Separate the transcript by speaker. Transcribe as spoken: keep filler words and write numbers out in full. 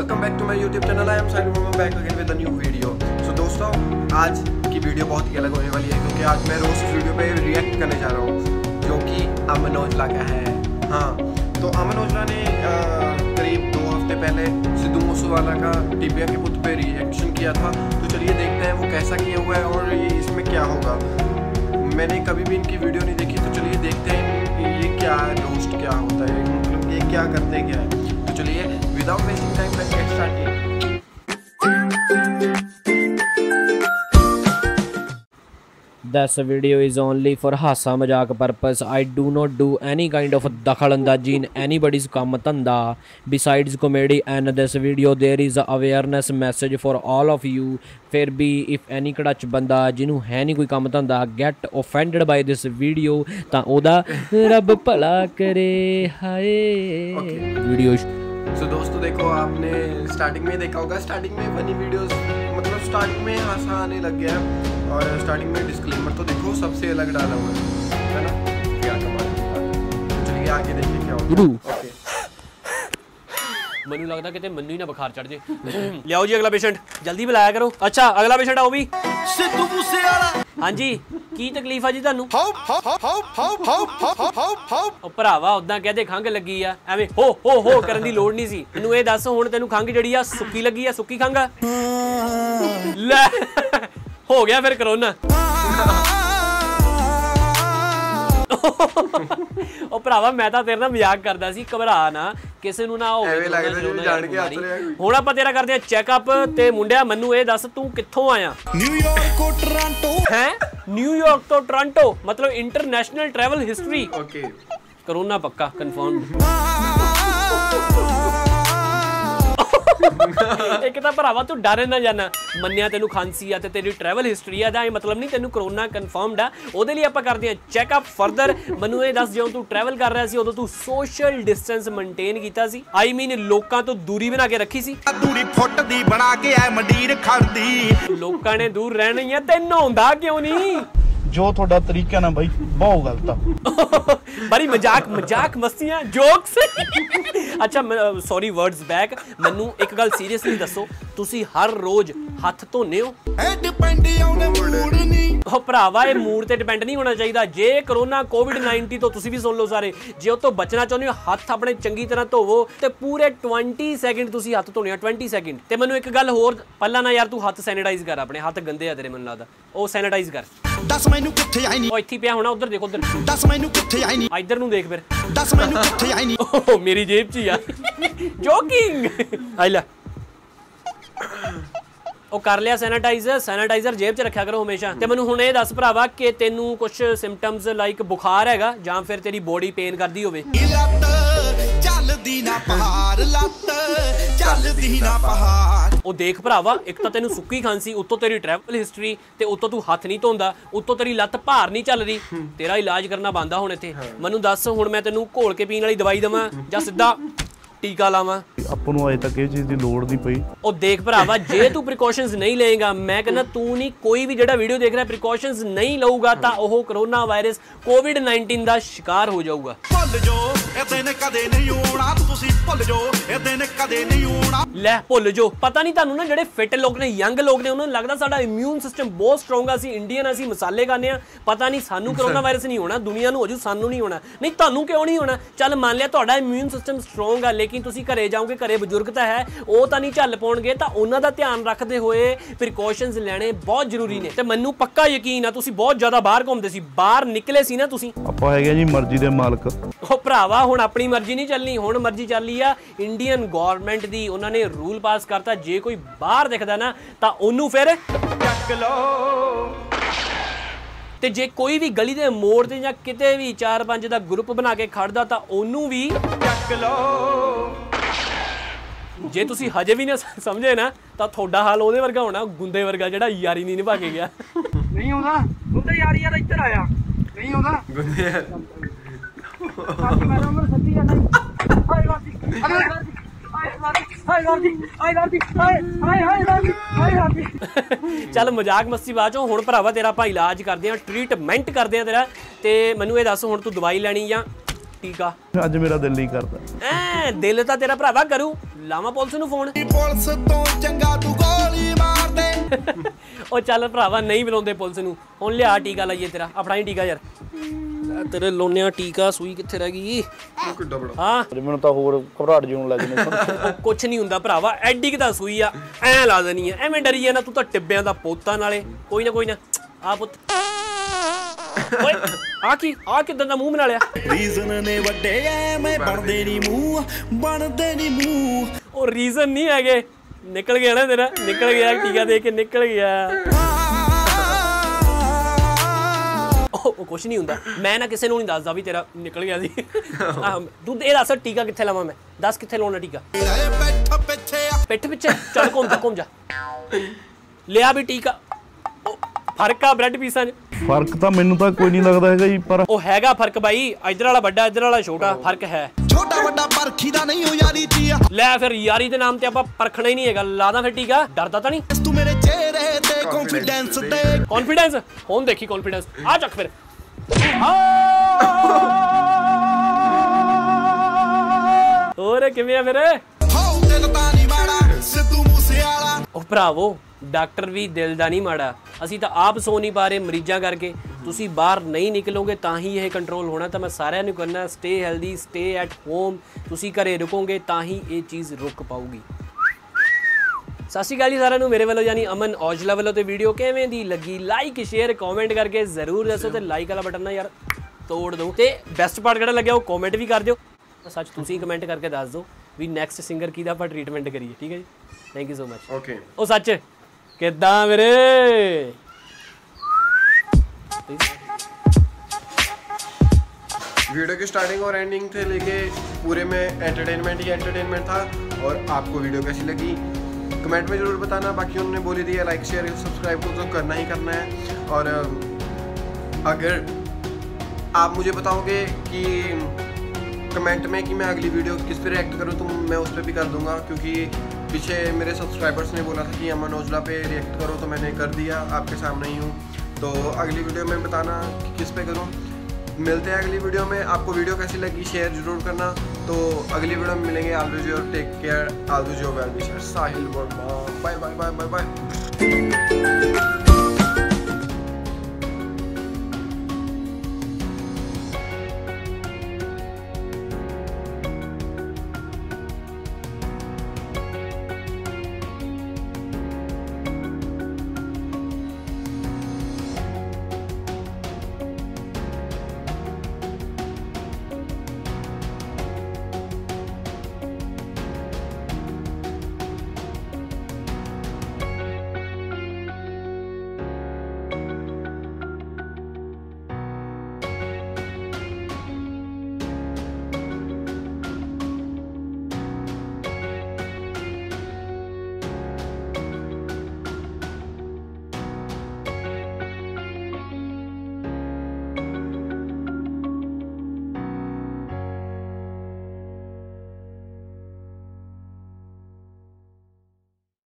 Speaker 1: Welcome back to my YouTube channel. I am side back again with a new video. So दोस्तों, आज की video बहुत ही अलग होने वाली है क्योंकि आज मैं रोज वीडियो पे रिएक्ट करने जा रहा हूँ जो कि अमन औजला का है। हाँ, तो अमन औजला ने करीब दो हफ्ते पहले सिद्धू मूसेवाला का टिबिया के पुत पे रिएक्शन किया था। तो चलिए देखते हैं वो कैसा किया हुआ है और ये इसमें क्या होगा। मैंने कभी भी इनकी वीडियो नहीं देखी, तो चलिए देखते हैं ये क्या है, रोस्ट क्या होता है, मतलब ये क्या करते हैं क्या है। तो चलिए without wasting time let's get started.
Speaker 2: This video is only for hasa mazak purpose. I do not do any kind of dakhalandazi in anybody's kam dhanda besides comedy, and this video there is a awareness message for all of you. फिर भी if any कड़च बंदा जिन्हों है नहीं कोई काम धंदा get offended by this video ਤਾਂ ਉਹਦਾ ਰੱਬ ਭਲਾ करे हाय वीडियो।
Speaker 1: सो दोस्तों देखो, आपने स्टार्टिंग में देखा होगा, स्टार्टिंग में फनी वीडियोस मतलब स्टार्टिंग में हंसा आने लग गया और स्टार्टिंग में डिस्क्लेमर तो देखो सबसे अलग डाला हुआ है, है ना? क्या कमाल। चलिए आगे देखिए क्या होगा। ओके,
Speaker 2: ਮੈਨੂੰ ਲੱਗਦਾ ਕਿਤੇ ਮੈਨੂੰ ਹੀ ਨਾ ਬੁਖਾਰ ਚੜ ਜੇ। ਲਿਆਓ ਜੀ ਅਗਲਾ ਪੇਸ਼ੈਂਟ, ਜਲਦੀ ਬੁਲਾਇਆ ਕਰੋ। ਅੱਛਾ ਅਗਲਾ ਪੇਸ਼ੈਂਟ ਆਓ ਵੀ।
Speaker 3: ਸਿੱਧੂ ਮੂਸੇਵਾਲਾ।
Speaker 2: ਹਾਂਜੀ, ਕੀ ਤਕਲੀਫ ਆ ਜੀ ਤੁਹਾਨੂੰ?
Speaker 3: ਹਾਉ ਹਾਉ ਹਾਉ ਹਾਉ ਹਾਉ ਹਾਉ ਹਾਉ
Speaker 2: ਉਹ ਭਰਾਵਾ ਉਦਾਂ ਕਹਦੇ ਖੰਘ ਲੱਗੀ ਆ, ਐਵੇਂ ਹੋ ਹੋ ਹੋ ਕਰਨ ਦੀ ਲੋੜ ਨਹੀਂ ਸੀ। ਮੈਨੂੰ ਇਹ ਦੱਸ ਹੁਣ ਤੈਨੂੰ ਖੰਘ ਜਿਹੜੀ ਆ ਸੁੱਕੀ ਲੱਗੀ ਆ, ਸੁੱਕੀ ਖੰਘ ਆ? ਲੈ ਹੋ ਗਿਆ ਫਿਰ ਕਰੋਨਾ। ਉਹ ਭਰਾਵਾ ਮੈਂ ਤਾਂ ਤੇਰੇ ਨਾਲ ਮਜ਼ਾਕ ਕਰਦਾ ਸੀ, ਘਬਰਾ ਨਾ, ਕਿਸੇ ਨੂੰ ਨਾ ਹੋਵੇ। ਹੁਣ ਆਪਾਂ ਤੇਰਾ ਕਰਦੇ ਆ ਚੈੱਕਅਪ। ਤੇ ਮੁੰਡਿਆ ਮੈਨੂੰ ਇਹ ਦੱਸ ਤੂੰ ਕਿੱਥੋਂ ਆਇਆ?
Speaker 3: ਨਿਊਯਾਰਕ ਤੋਂ ਟੋਰਾਂਟੋ।
Speaker 2: ਹੈ ਨਿਊਯਾਰਕ ਤੋਂ ਟੋਰਾਂਟੋ, ਮਤਲਬ international travel history.
Speaker 1: Okay,
Speaker 2: corona ਪੱਕਾ ਕਨਫਰਮ। ਇੱਕ ਤਾਂ ਭਰਾਵਾ ਤੂੰ ਡਰ ਨਾ ਜਾਣਾ, ਮੰਨਿਆ ਤੈਨੂੰ ਖਾਂਸੀ ਆ ਤੇ ਤੇਰੀ ਟਰੈਵਲ ਹਿਸਟਰੀ ਆ, ਦਾ ਇਹ ਮਤਲਬ ਨਹੀਂ ਤੈਨੂੰ ਕਰੋਨਾ ਕਨਫਰਮਡ ਆ। ਉਹਦੇ ਲਈ ਆਪਾਂ ਕਰਦੇ ਆ ਚੈੱਕਅਪ ਫਰਦਰ। ਮੈਨੂੰ ਇਹ ਦੱਸ, ਜਦੋਂ ਤੂੰ ਟਰੈਵਲ ਕਰ ਰਿਹਾ ਸੀ ਉਦੋਂ ਤੂੰ ਸੋਸ਼ਲ ਡਿਸਟੈਂਸ ਮੇਨਟੇਨ ਕੀਤਾ ਸੀ? ਆਈ ਮੀਨ ਲੋਕਾਂ ਤੋਂ ਦੂਰੀ ਬਣਾ ਕੇ ਰੱਖੀ ਸੀ?
Speaker 3: ਦੂਰੀ ਫੁੱਟ ਦੀ ਬਣਾ ਕੇ ਐ ਮੰਡੀਰ ਖੜਦੀ।
Speaker 2: ਲੋਕਾਂ ਨੇ ਦੂਰ ਰਹਿਣਾ ਹੀ ਆ, ਤੈਨੂੰ ਹੁੰਦਾ ਕਿਉਂ ਨਹੀਂ?
Speaker 3: ਜੋ ਤੁਹਾਡਾ ਤਰੀਕਾ ਨਾ ਬਾਈ ਬਹੁਤ ਗਲਤ ਆ।
Speaker 2: ਬੜੀ ਮਜ਼ਾਕ ਮਜ਼ਾਕ ਮਸਤੀਆਂ ਜੋਕਸ। ਅੱਛਾ ਸੌਰੀ ਵਰਡਸ ਬੈਕ। ਮੈਨੂੰ ਇੱਕ ਗੱਲ ਸੀਰੀਅਸਲੀ ਦੱਸੋ, ਤੁਸੀਂ ਹਰ ਰੋਜ਼ ਹੱਥ ਧੋਨੇ ਹੋ?
Speaker 3: ਇਹ ਡਿਪੈਂਡ ਆਨ ਮੂਡ ਨਹੀਂ।
Speaker 2: ਉਹ ਭਰਾਵਾ ਇਹ ਮੂਡ ਤੇ ਡਿਪੈਂਡ ਨਹੀਂ ਹੋਣਾ ਚਾਹੀਦਾ। ਜੇ ਕਰੋਨਾ ਕੋਵਿਡ ਨਾਈਨਟੀਨ ਤੋਂ ਤੁਸੀਂ ਵੀ ਸੁਣ ਲਓ ਸਾਰੇ, ਜੇ ਉਹ ਤੋਂ ਬਚਣਾ ਚਾਹੁੰਦੇ ਹੋ ਹੱਥ ਆਪਣੇ ਚੰਗੀ ਤਰ੍ਹਾਂ ਧੋਵੋ ਤੇ ਪੂਰੇ ਵੀਹ ਸੈਕਿੰਡ ਤੁਸੀਂ ਹੱਥ ਧੋਣੇ ਆ, ਵੀਹ ਸੈਕਿੰਡ। ਤੇ ਮੈਨੂੰ ਇੱਕ ਗੱਲ ਹੋਰ, ਪਹਿਲਾਂ ਨਾ ਯਾਰ ਤੂੰ ਹੱਥ ਸੈਨੀਟਾਈਜ਼ ਕਰ, ਆਪਣੇ ਹੱਥ ਗੰਦੇ ਆ ਤੇਰੇ, ਮੈਨੂੰ ਲੱਗਦਾ ਉਹ ਸੈਨੀਟਾਈਜ਼ ਕਰ।
Speaker 3: ਦੱਸ ਮੈਨੂੰ ਕਿੱਥੇ ਆਈ ਨਹੀਂ?
Speaker 2: ਉਹ ਇੱਥੇ ਪਿਆ ਹੋਣਾ, ਉਧਰ ਦੇਖੋ, ਉਧਰ।
Speaker 3: ਦੱਸ ਮੈਨੂੰ ਕਿੱਥੇ ਆਈ ਨਹੀਂ?
Speaker 2: ਇੱਧਰ ਨੂੰ ਦੇਖ ਫਿਰ।
Speaker 3: ਦੱਸ ਮੈਨੂੰ ਕਿੱਥੇ ਆਈ ਨਹੀਂ?
Speaker 2: ਓ ਮੇਰੀ ਜੇਬ 'ਚ ਹੀ ਆ। ਜੋਕਿੰਗ। ਆਈ ਲੈ ਉਹ ਕਰ ਲਿਆ ਸੈਨੀਟਾਈਜ਼। ਸੈਨੀਟਾਈਜ਼ਰ ਜੇਬ 'ਚ ਰੱਖਿਆ ਕਰੋ ਹਮੇਸ਼ਾ। ਤੇ ਮੈਨੂੰ ਹੁਣ ਇਹ ਦੱਸ ਭਰਾਵਾ ਕਿ ਤੈਨੂੰ ਕੁਝ ਸਿੰਪਟਮਸ ਲਾਈਕ ਬੁਖਾਰ ਹੈਗਾ ਜਾਂ ਫਿਰ ਤੇਰੀ ਬੋਡੀ ਪੇਨ ਕਰਦੀ ਹੋਵੇ?
Speaker 3: ਲੱਤ ਚੱਲਦੀ ਨਾ ਪਹਾੜ, ਲੱਤ ਚੱਲਦੀ ਨਾ ਪਹਾੜ।
Speaker 2: ਉਹ ਦੇਖ ਭਰਾਵਾ, ਇੱਕ ਤਾਂ ਤੈਨੂੰ ਸੁੱਕੀ ਖਾਂਸੀ, ਉੱਤੋਂ ਤੇਰੀ ਟਰੈਵਲ ਹਿਸਟਰੀ, ਤੇ ਉੱਤੋਂ ਤੂੰ ਹੱਥ ਨਹੀਂ ਧੋਂਦਾ, ਉੱਤੋਂ ਤੇਰੀ ਲੱਤ ਭਾਰ ਨਹੀਂ ਚੱਲ ਰਹੀ। ਤੇਰਾ ਇਲਾਜ ਕਰਨਾ ਬੰਦਾ ਹੁਣ ਇੱਥੇ। ਮੈਨੂੰ ਦੱਸ ਹੁਣ ਮੈਂ ਤੈਨੂੰ ਘੋਲ ਕੇ ਪੀਣ ਵਾਲੀ ਦਵਾਈ ਦੇਵਾਂ ਜਾਂ ਸਿੱਧਾ ਟੀਕਾ ਲਾਵਾਂ?
Speaker 4: ਆਪਾਂ ਨੂੰ ਅਜੇ ਤੱਕ ਇਹ ਚੀਜ਼ ਦੀ ਲੋੜ ਨਹੀਂ ਪਈ।
Speaker 2: ਉਹ ਦੇਖ ਭਰਾਵਾ, ਜੇ ਤੂੰ ਪ੍ਰੀਕਾਸ਼ਨਸ ਨਹੀਂ ਲਏਗਾ, ਮੈਂ ਕਹਿੰਦਾ ਤੂੰ ਨਹੀਂ, ਕੋਈ ਵੀ ਜਿਹੜਾ ਵੀਡੀਓ ਦੇਖ ਰਿਹਾ ਪ੍ਰੀਕਾਸ਼ਨਸ ਨਹੀਂ ਲਊਗਾ ਤਾਂ ਉਹ ਕਰੋਨਾ ਵਾਇਰਸ ਕੋਵਿਡ ਨਾਈਨਟੀਨ ਦਾ ਸ਼ਿਕਾਰ ਹੋ ਜਾਊਗਾ।
Speaker 3: ਭੁੱਲ ਜੋ ਇਹ ਦਿਨ ਕਦੇ ਨਹੀਂ ਆਉਣਾ, ਤੁਸੀਂ ਭੁੱਲ ਜੋ ਇਹ ਦਿਨ ਕਦੇ ਨਹੀਂ ਆਉਣਾ।
Speaker 2: ਲੈ ਭੁੱਲ ਜੋ। ਪਤਾ ਨਹੀਂ ਤੁਹਾਨੂੰ ਨਾ, ਜਿਹੜੇ ਫਿੱਟ ਲੋਕ ਨੇ, ਯੰਗ ਲੋਕ ਨੇ, ਉਹਨਾਂ ਨੂੰ ਲੱਗਦਾ ਸਾਡਾ ਇਮਿਊਨ ਸਿਸਟਮ ਬਹੁਤ ਸਟਰੋਂਗ ਆ, ਅਸੀਂ ਇੰਡੀਅਨ, ਅਸੀਂ ਮਸਾਲੇ ਖਾਂਦੇ ਆ। ਪਤਾ ਨਹੀਂ ਸਾਨੂੰ ਕਰੋਨਾ ਵਾਇਰਸ ਨਹੀਂ ਹੋਣਾ, ਦੁਨੀਆ ਨੂੰ ਹੋ ਜੂ, ਸਾਨੂੰ ਨਹੀਂ ਹੋਣਾ। ਨਹੀਂ ਤੁਹਾਨੂੰ ਕਿਉਂ ਨਹੀਂ ਹੋਣਾ? ਚੱਲ ਮੰਨ ਲਿਆ ਤੁਹਾਡਾ ਇਮਿਊਨ ਸਿਸਟਮ ਸਟਰੋਂਗ ਆ, ਲੇਕਿਨ ਤੁਸੀਂ ਘਰੇ ਜਾਓਗੇ, ਘਰੇ ਬਜ਼ੁਰਗ ਤਾਂ ਹੈ, ਉਹ ਤਾਂ ਨਹੀਂ ਝੱਲ ਪਾਉਣਗੇ, ਤਾਂ ਉਹਨਾਂ ਦਾ ਧਿਆਨ ਰੱਖਦੇ ਹੋਏ ਪ੍ਰੀਕਾਸ਼ਨਸ ਲੈਣੇ ਬਹੁਤ ਜ਼ਰੂਰੀ ਨੇ। ਤੇ ਮੈਨੂੰ ਪੱਕਾ ਯਕੀਨ ਆ ਤੁਸੀਂ ਬਹੁਤ ਜ਼ਿਆਦਾ ਬਾਹਰ ਘੁੰਮਦੇ ਸੀ, ਬਾਹਰ ਨਿਕਲੇ ਸੀ ਨਾ ਤੁਸੀਂ।
Speaker 4: ਆਪਾਂ ਹੈਗੇ ਜੀ ਮਰਜ਼ੀ ਦੇ ਮਾਲਕ।
Speaker 2: ਉਹ ਭਰਾਵਾ ਹੁਣ ਆਪਣੀ ਮਰਜ਼ੀ ਨਹੀਂ ਚੱਲਣੀ, ਹੁਣ ਮਰਜ਼ੀ ਚੱਲੀ ਆ ਇੰਡੀਅਨ ਗਵਰਨਮੈਂਟ ਦੀ। ਉਹਨਾਂ ਨੇ ਰੂਲ ਪਾਸ ਕਰਤਾ, ਜੇ ਕੋਈ ਬਾਹਰ ਦਿਖਦਾ ਨਾ ਤਾਂ ਉਹਨੂੰ ਫਿਰ ਚੱਕ ਲਓ। ਤੇ ਜੇ ਕੋਈ ਵੀ ਗਲੀ ਦੇ ਮੋੜ ਤੇ ਜਾਂ ਕਿਤੇ ਵੀ ਚਾਰ ਪੰਜ ਦਾ ਗਰੁੱਪ ਬਣਾ ਕੇ ਖੜਦਾ ਤਾਂ ਉਹਨੂੰ ਵੀ ਚੱਕ ਲਓ। ਜੇ ਤੁਸੀਂ ਹਜੇ ਵੀ ਨਾ ਸਮਝੇ ਨਾ ਤਾਂ ਤੁਹਾਡਾ ਹਾਲ ਉਹਦੇ ਵਰਗਾ ਹੋਣਾ, ਗੁੰਦੇ ਵਰਗਾ, ਜਿਹੜਾ ਯਾਰੀ ਨਹੀਂ ਨਿਭਾ ਕੇ ਗਿਆ।
Speaker 5: ਨਹੀਂ ਆਉਂਦਾ ਗੁੰਦੇ ਯਾਰੀ ਯਾਰ ਇੱਧਰ ਆਇਆ, ਨਹੀਂ ਆਉਂਦਾ ਗੁੰਦੇ ਯਾਰ। ਸਾਡੀ ਮੇਰਾ ਉਮਰ ਸੱਤੀ ਆ ਨਹੀਂ। ਹਾਏ ਵਾਦੀ ਹਾਏ ਵਾਦੀ ਹਾਏ ਵਾਦੀ ਹਾਏ ਵਾਦੀ ਹਾਏ ਹਾਏ ਹਾਏ ਵਾਦੀ ਹਾਏ ਵਾਦੀ। ਚੱਲ ਮਜ਼ਾਕ ਮਸਤੀ ਬਾਅਦ ਚੋਂ, ਹੁਣ ਭਰਾਵਾ ਤੇਰਾ ਆਪਾਂ ਇਲਾਜ ਕਰਦੇ ਆ, ਟ੍ਰੀਟਮੈਂਟ ਕਰਦੇ ਆ ਤੇਰਾ। ਤੇ ਮੈਨੂੰ ਇਹ ਦੱਸ ਹੁਣ ਤੂੰ ਦਵਾਈ ਲੈਣੀ ਜਾਂ ਟੀਕਾ?
Speaker 4: ਅੱਜ ਮੇਰਾ ਦਿਲ ਨਹੀਂ ਕਰਦਾ।
Speaker 2: ਐ ਹੈ ਦਿਲ ਤਾਂ ਤੇਰਾ ਭਰਾਵਾ ਕਰੂ ਲਾਵਾਂ ਪੁਲਿਸ ਨੂੰ ਫੋਨ
Speaker 3: ਪੁਲਿਸ ਤੋਂ ਚੰਗਾ ਤੂੰ ਗੋਲੀ ਮਾਰ ਦੇ
Speaker 2: ਉਹ ਚੱਲ ਭਰਾਵਾ ਨਹੀਂ ਬੁਲਾਉਂਦੇ ਪੁਲਿਸ ਨੂੰ ਹੁਣ ਲਿਆ ਟੀਕਾ ਲਾਈਏ ਤੇਰਾ ਆਪਣਾ ਹੀ ਟੀਕਾ ਯਾਰ ਤੇਰੇ ਲੋਨਿਆਂ ਟੀਕਾ ਸੂਈ ਕਿੱਥੇ ਰਹਿ ਗਈ
Speaker 1: ਕਿੱਡਾ ਬੜਾ
Speaker 2: ਹਾਂ
Speaker 4: ਮੈਨੂੰ ਤਾਂ ਹੋਰ ਘਬਰਾਹਟ ਜਿਹੀ ਹੋਣ ਲੱਗ ਗਈ
Speaker 2: ਉਹ ਕੁਛ ਨਹੀਂ ਹੁੰਦਾ ਭਰਾਵਾ ਐਡੀ ਕਿ ਤਾਂ ਸੂਈ ਆ ਐ ਲਾ ਦੇਣੀ ਆ ਐਵੇਂ ਡਰੀ ਜਾਣਾ ਤੂੰ ਤਾਂ ਟਿੱਬਿਆਂ ਦਾ ਪੋਤਾ ਨਾਲੇ ਕੋਈ ਨਾ ਕੋਈ ਨਾ ਆ ਪੁੱਤ ਓਏ ਆ ਕੀ ਆ ਕਿਦਾਂ ਦਾ ਮੂੰਹ ਬਣਾ ਲਿਆ
Speaker 3: ਰੀਜ਼ਨ ਨੇ ਵੱਡੇ ਐਵੇਂ ਬਣਦੇ ਨਹੀਂ ਮੂੰਹ ਬਣਦੇ ਨਹੀਂ ਮੂੰਹ
Speaker 2: ਉਹ ਰੀਜ਼ਨ ਨਹੀਂ ਹੈਗੇ ਨਿਕਲ ਗਿਆ ਨਾ ਤੇਰਾ ਨਿਕਲ ਗਿਆ ਟੀਕਾ ਦੇ ਕੇ ਨਿਕਲ ਗਿਆ ਉਹ ਕੁਛ ਨਹੀਂ ਹੁੰਦਾ ਮੈਂ ਨਾ ਕਿਸੇ ਨੂੰ ਨਹੀਂ ਦੱਸਦਾ ਵੀ ਤੇਰਾ ਨਿਕਲ ਗਿਆ ਸੀ ਤੂੰ ਇਹ ਦੱਸ ਟੀਕਾ ਕਿੱਥੇ ਲਾਵਾਂ ਮੈਂ ਦੱਸ ਕਿੱਥੇ ਲਾਉਣਾ ਟੀਕਾ
Speaker 3: ਪਿੱਠ ਪਿੱਛੇ
Speaker 2: ਪਿੱਠ ਪਿੱਛੇ ਚੱਲ ਘੁੰਮ ਜਾ ਘੁੰਮ ਜਾ ਲਿਆ ਵੀ ਟੀਕਾ ਫਰਕ ਆ ਬ੍ਰੈਡ ਪੀਸਾਂ 'ਚ
Speaker 4: ਫਰਕ ਤਾਂ ਮੈਨੂੰ ਤਾਂ ਕੋਈ ਨਹੀਂ ਲੱਗਦਾ ਹੈਗਾ ਜੀ ਪਰ
Speaker 2: ਉਹ ਹੈਗਾ ਫਰਕ ਬਾਈ ਇੱਧਰ ਵਾਲਾ ਵੱਡਾ ਇੱਧਰ ਵਾਲਾ ਛੋਟਾ ਫਰਕ ਹੈ
Speaker 3: ਛੋਟਾ ਵੱਡਾ ਪਰਖੀ ਦਾ ਨਹੀਂ ਹੋ ਯਾਰੀ ਚੀਆ
Speaker 2: ਲੈ ਫਿਰ ਯਾਰੀ ਦੇ ਨਾਮ ਤੇ ਆਪਾਂ ਪਰਖਣਾ ਹੀ ਨਹੀਂ ਹੈਗਾ ਲਾਦਾ ਫਿਰ ਟੀਕਾ ਡਰਦਾ ਤਾਂ ਨਹੀਂ
Speaker 3: ਤੂੰ ਮੇਰੇ ਚਿਹਰੇ ਤੇ ਕੌਨਫੀਡੈਂਸ ਤੇ
Speaker 2: ਕੌਨਫੀਡੈਂਸ ਹੁਣ ਦੇਖੀ ਕੌਨਫੀਡੈਂਸ ਆ ਚੱਕ ਫਿਰ ਹੋਰ ਕਿਵੇਂ ਆ ਫਿਰ
Speaker 3: ਹੋ ਦਿਲ ਤਾਂ ਨਹੀਂ ਮਾੜਾ ਸਿੱਧੂ ਮੂਸੇਵਾਲਾ
Speaker 2: ਉਹ ਭਰਾਵੋ ਡਾਕਟਰ ਵੀ ਦਿਲ ਦਾ ਨਹੀਂ ਮਾੜਾ ਅਸੀਂ ਤਾਂ ਆਪ ਸੋ ਨਹੀਂ ਪਾ ਰਹੇ ਮਰੀਜ਼ਾਂ ਕਰਕੇ ਤੁਸੀਂ ਬਾਹਰ ਨਹੀਂ ਨਿਕਲੋਗੇ ਤਾਂ ਹੀ ਇਹ ਕੰਟਰੋਲ ਹੋਣਾ ਤਾਂ ਮੈਂ ਸਾਰਿਆਂ ਨੂੰ ਕਹਿੰਦਾ stay healthy stay at home ਤੁਸੀਂ ਘਰੇ ਰੁਕੋਗੇ ਤਾਂ ਹੀ ਇਹ ਚੀਜ਼ ਰੁਕ ਪਾਊਗੀ ਸਤਿ ਸ਼੍ਰੀ ਅਕਾਲ ਜੀ ਸਾਰਿਆਂ ਨੂੰ ਮੇਰੇ ਵੱਲੋਂ ਯਾਨੀ ਅਮਨ ਔਜਲਾ ਵੱਲੋਂ ਤੇ ਵੀਡੀਓ ਕਿਵੇਂ ਦੀ ਲੱਗੀ ਲਾਈਕ ਸ਼ੇਅਰ ਕਮੈਂਟ ਕਰਕੇ ਜ਼ਰੂਰ ਦੱਸੋ ਤੇ ਲਾਈਕ ਵਾਲਾ ਬਟਨ ਨਾ ਯਾਰ ਤੋੜ ਦਿਓ ਤੇ ਬੈਸਟ ਪਾਰਟ ਕਿਹੜਾ ਲੱਗਿਆ ਉਹ ਕਮੈਂਟ ਵੀ ਕਰ ਦਿਓ ਸੱਚ ਤੁਸੀਂ ਕਮੈਂਟ ਕਰਕੇ ਦੱਸ ਦਿਓ ਵੀ ਨੈਕਸਟ ਸਿੰਗਰ ਕਿਹਦਾ ਆਪਾਂ ਟ੍ਰੀਟਮੈਂਟ ਕਰੀਏ ਠੀਕ ਹੈ ਜੀ thank you so much
Speaker 1: okay
Speaker 2: ਉਹ ਸੱਚ ਕਿੱਦਾਂ ਵੀਰੇ
Speaker 1: वीडियो की स्टार्टिंग और एंडिंग थे लेके पूरे में एंटरटेनमेंट ही एंटरटेनमेंट था और आपको वीडियो कैसी लगी कमेंट में ज़रूर बताना बाकी उन्होंने बोली दी है लाइक शेयर सब्सक्राइब को तो करना ही करना है और अगर आप मुझे बताओगे कि कमेंट में कि मैं अगली वीडियो किस पे रिएक्ट करूं तो मैं उस पर भी कर दूंगा क्योंकि पीछे मेरे सब्सक्राइबर्स ने बोला था कि अमन औजला पे रिएक्ट करो तो मैंने कर दिया आपके सामने ही हूँ तो अगली वीडियो में बताना कि किस पे करूँ मिलते हैं अगली वीडियो में आपको वीडियो कैसी लगी शेयर जरूर करना तो अगली वीडियो में मिलेंगे आलविज और take care always well wisher Sahil Verma bye bye bye bye bye